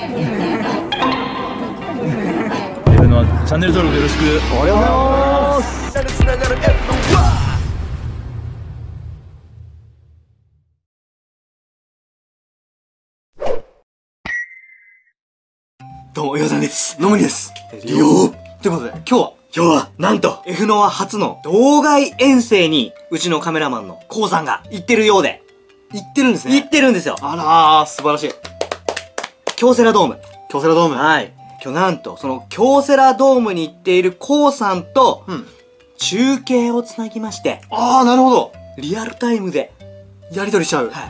F のチャンネル登録よろしくお願いします。 どうも、ようさんです。のむりです。りょうということで、今日は、なんと、F ノア初の道外遠征に、うちのカメラマンのコウさんが行ってるようで。行ってるんですね。行ってるんですよ。あらー、素晴らしい。京セラドーム。京セラドーム。はい。今日なんと、その京セラドームに行っているコウさんと、中継をつなぎまして。あー、なるほど。リアルタイムで、やりとりしちゃう。はい。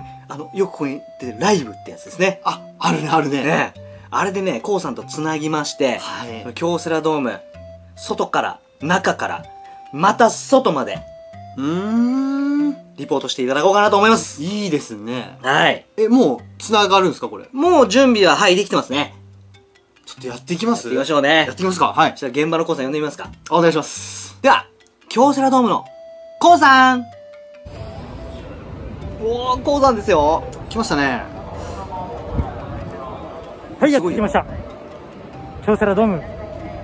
よくここに出てるライブってやつですね。あ、あるね、あるね。ね。あれでね、コウさんとつなぎまして、はい、京セラドーム、外から、中から、また外まで、リポートしていただこうかなと思います。いいですね。はい。もう、つながるんですか、これ。もう準備は、はい、できてますね。ちょっとやっていきます？やっていきましょうね。やっていきますか。はい。じゃあ現場のコウさん呼んでみますか。お願いします。では、京セラドームの、コウさん！おー、コウさんですよ。来ましたね。 はい、やってきました。京セラドーム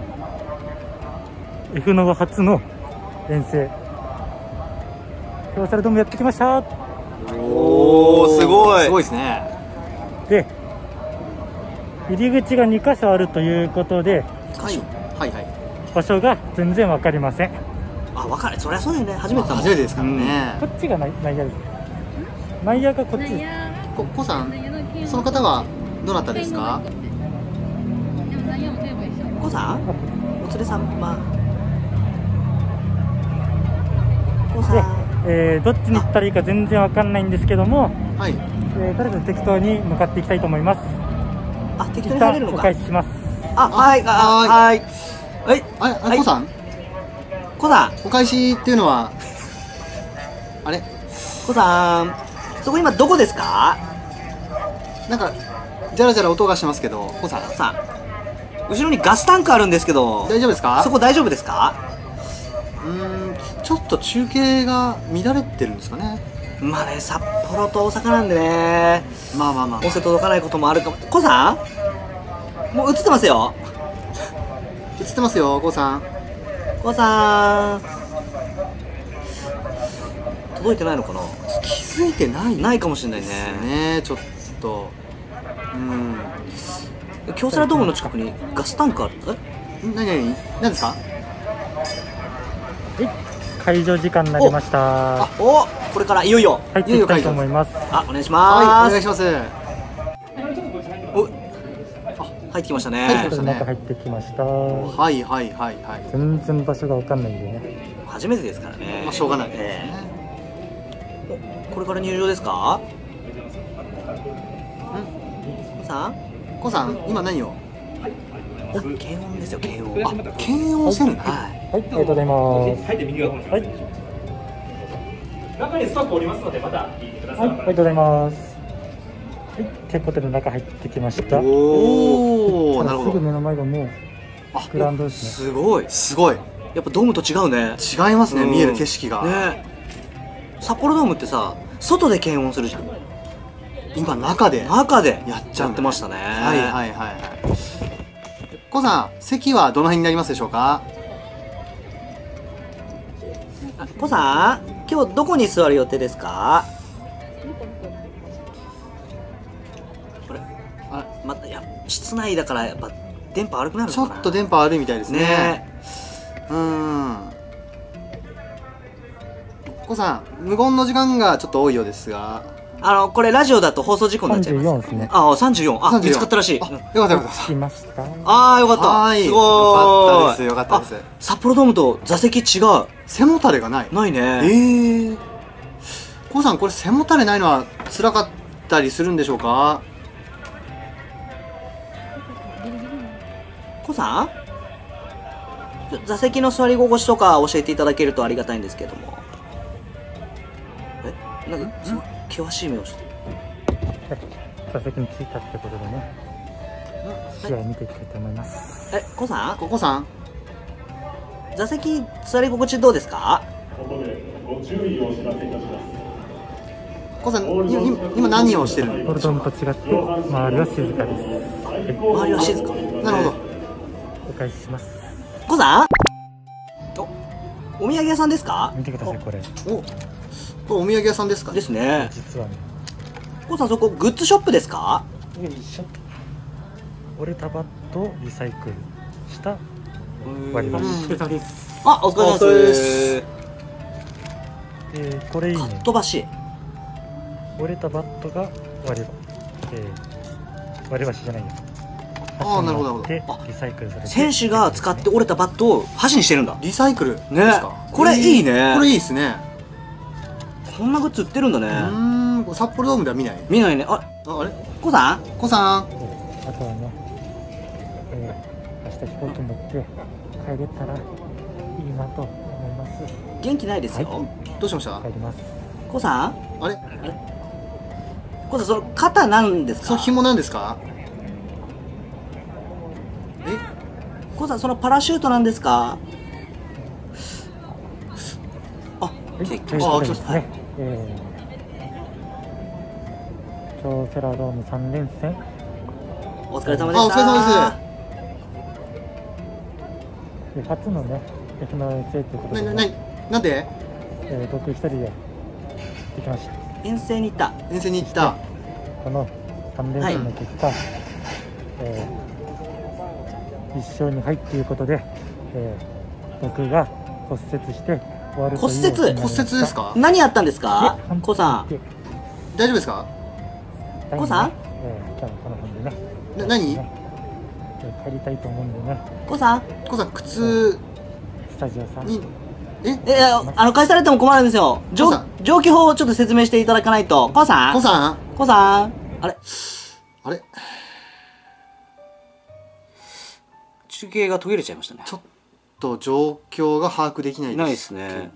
F ノア初の遠征、京セラドームやってきました。 おー、すごい。すごいですね。 で、入り口が2箇所あるということで、 はいはいはい、 場所が全然わかりません。 あ、わかる。そりゃそうだよね。初めてですからね。 こっちが内野です。内野がこっちです。 コさん、その方はどなたですか？コさん？お連れさま。コさん。 どっちに行ったらいいか全然わかんないんですけども、はい。とりあえず適当に向かっていきたいと思います。あ、適当に入れるのか。お返しします。あ、はい、はい。はい。あ、コさん？コさん。お返しっていうのは、あれ？コさん。そこ今どこですか？なんか、じゃらじゃら音がしますけど、コさん。後ろにガスタンクあるんですけど、大丈夫ですか？そこ大丈夫ですか？ちょっと中継が乱れてるんですかね。まあね、札幌と大阪なんでね。まあまあまあ。音声届かないこともあるかも。コさん？もう映ってますよ。映ってますよ、コさん。コさん。届いてないのかな？気づいてないかもしれないね。ちょっと。京セラドームの近くにガスタンクある。何ですか？ 会場時間になりました。 お、これからいよいよ入っていきたいと思います。 あ、お願いします。はい、お願いします。お、入ってきましたね。 中入ってきました。 はいはいはいはい。 全然場所がわかんないんでね。 初めてですからね。まあしょうがないですね。これから入場ですか？コさん？コさん、今何を？検温ですよ、検温。あ、検温してるんだ。はい。 ありがとうございます。 入って右側の方に。はい。中にスタッフおりますので、また聞いてください。 ありがとうございます。はい、ということで中入ってきました。 おお、なるほど。 すぐ目の前がもうグラウンドですね。 すごい、すごい。やっぱドームと違うね。違いますね、見える景色が。ね。札幌ドームってさ、外で検温するじゃん。今中でやってましたね。はいはいはいはい。コさん、席はどの辺になりますでしょうか？コさん、今日どこに座る予定ですか？これ、また室内だからやっぱ電波悪くなるのかな。ちょっと電波悪いみたいですね。コさん、無言の時間がちょっと多いようですが。これラジオだと放送事故になっちゃいます。34ですね。あ、34。あ、見つかったらしい。よかったよかった。 来ました。 ああ、よかった。すごい。よかったです。よかったです。札幌ドームと座席違う。背もたれがない。ないね。コウさん、これ背もたれないのは辛かったりするんでしょうか？コウさん？座席の座り心地とか教えていただけるとありがたいんですけども。なんか、険しい目をして。 座席に着いたってことでね、試合見ていきたいと思います。 コさん座席座り心地どうですか？ ここでご注意をお知らせいたします。 コウさん、今何をしてるの？ ボルドームと違って周りは静かです。 周りは静か。 なるほど。 お返しします。 コウさん、お土産屋さんですか？ 見てください、これ。 これお土産屋さんですか？ ですね。 実はね、 コウさん、そこグッズショップですか？ よいしょ。折れたバットをリサイクルした割り箸。お疲れ様です。 あ、お疲れ様です。 これいいね。 かっ飛ばし。 折れたバットが割り箸じゃないよ。 ああ、なるほど、なるほど。 リサイクルされて。 選手が使って折れたバットを箸にしてるんだ。 リサイクルですね。 か？ これいいね。 これいいですね。 こんなグッズ売ってるんだね。 札幌ドームでは見ない？ 見ないね。あれ？コウさん？ コウさん。 あとはね、明日飛行機乗って帰れたらいいなと思います。 元気ないですよ。 どうしました？ 帰ります。 コウさん？ あれ？ コウさん、その肩なんですか？ その紐なんですか？ コウさん、そのパラシュートなんですか？あ、来ました。 京セラドーム3連戦。 お疲れ様でした。 お疲れ様です。初のね、F の遠征ということで、 なんで？ 僕一人で行ってきました。 遠征に行った。 遠征に行った。 この3連戦の結果、1勝2敗っていうことで、僕が骨折して終わるという。 骨折ですか？ 何やったんですか？コウさん。 大丈夫ですか？ コウさん？ じゃあこの辺でね。 何？ 帰りたいと思うんでね。 コウさん？ コウさん、靴スタジオさんに返されても困るんですよ。上記法をちょっと説明していただかないと。コウさん？ コウさん？ コウさん？あれ？中継が途切れちゃいましたね。 ちょっと状況が把握できないですけど。 ないですね。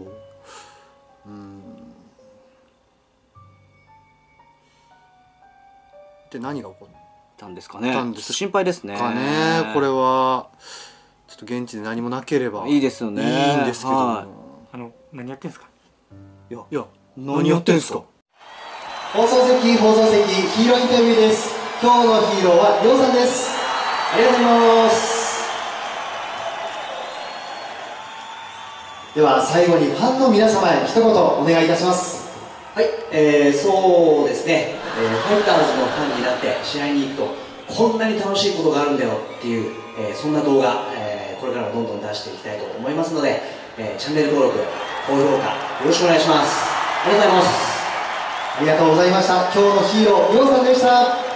で、何が起こったんですかね。ちょっと心配ですね。 これはちょっと現地で何もなければいいですよね。 いいんですけども。 何やってんすか？ いや、何やってんすか？放送席、ヒーローインタビューです。今日のヒーローはりょうさんです。ありがとうございます。では最後にファンの皆様へ一言お願いいたします。 はい、そうですね、ファイターズのファンになって試合に行くとこんなに楽しいことがあるんだよっていう、そんな動画、これからもどんどん出していきたいと思いますので、チャンネル登録、高評価よろしくお願いします。ありがとうございます。 ありがとうございました。今日のヒーロー、りょうさんでした。